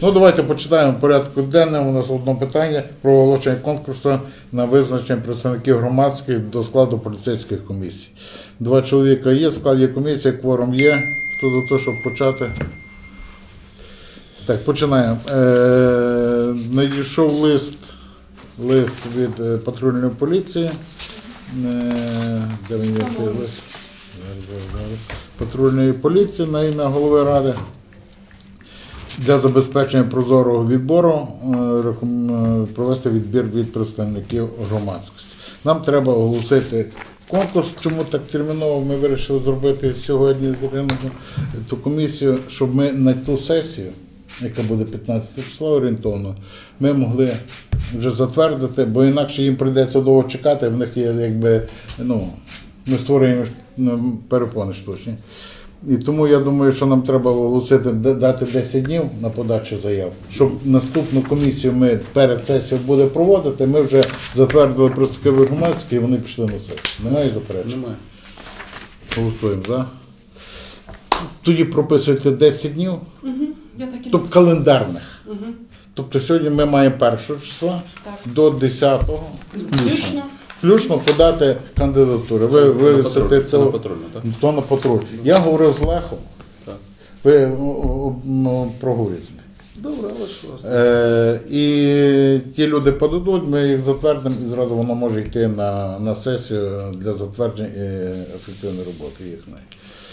Ну, давайте почитаємо порядку денному. У нас одне питання про оголошення конкурсу на визначення представників громадських до складу поліцейських комісій. 2 чоловіка є, в складі комісії, кворум є. Хто за те, щоб почати? Так, починаємо. Надійшов лист від патрульної поліції. Де він є цей лист? Патрульної поліції на ім'я голови ради. Для забезпечення прозорого відбору провести відбір від представників громадськості. Нам треба оголосити конкурс, чому так терміново ми вирішили зробити сьогодні ту комісію, щоб ми на ту сесію, яка буде 15 числа орієнтовно, ми могли вже затвердити, бо інакше їм прийдеться довго чекати, в них є якби, ми створюємо перепони штучні. І тому я думаю, що нам треба оголосити, дати 10 днів на подачу заяв, щоб наступну комісію ми перед сесією буде проводити, ми вже затвердили представники громадські і вони пішли на сесію. Немає заперечень? Немає. Голосуємо за. Тоді прописуєте 10 днів, тобто календарних. Тобто сьогодні ми маємо 1 числа до 10-го. Включно подати кандидатури. Ви вивісите цього то на патруль. Я говорив з Лехом. Ви проговорюєте. Добре, але і ті люди подадуть, ми їх затвердимо, і зразу воно може йти на сесію для затвердження ефективної роботи їхньої.